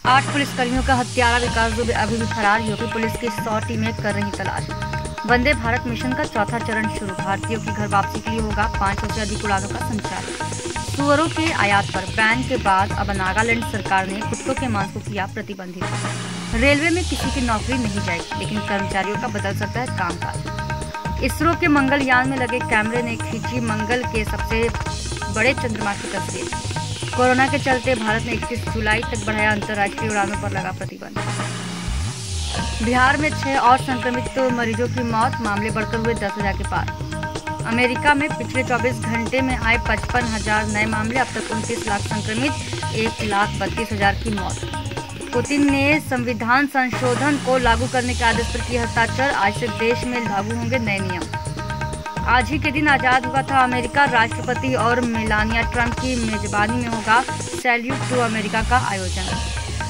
8 पुलिसकर्मियों का हत्यारा विकास दुबे अभी भी फरार। यूपी पुलिस की 100 टीमें कर रही तलाश। वंदे भारत मिशन का चौथा चरण शुरू। भारतीयों की घर वापसी के लिए होगा 500 से अधिक उड़ानों का संचालन। सुअरों के आयात पर बैन के बाद अब नागालैंड सरकार ने कुत्तों के मांस को किया प्रतिबंधित। रेलवे में किसी की नौकरी नहीं जाएगी, लेकिन कर्मचारियों का बदल सकता है कामकाज। इसरो के मंगलयान में लगे कैमरे ने खींची मंगल के सबसे बड़े चंद्रमा की तस्वीर। कोरोना के चलते भारत ने 31 जुलाई तक बढ़ाया अंतर्राष्ट्रीय उड़ानों पर लगा प्रतिबंध। बिहार में 6 और संक्रमित मरीजों की मौत, मामले बढ़कर हुए 10,000 के पार। अमेरिका में पिछले 24 घंटे में आए 55,000 नए मामले, अब तक 29 लाख संक्रमित, 1,32,000 की मौत। पुतिन ने संविधान संशोधन को लागू करने के आदेश पर किए हस्ताक्षर। आज से देश में लागू होंगे नए नियम। आज ही के दिन आजाद हुआ था अमेरिका। राष्ट्रपति और मेलानिया ट्रंप की मेजबानी में होगा सैल्यूट टू अमेरिका का आयोजन।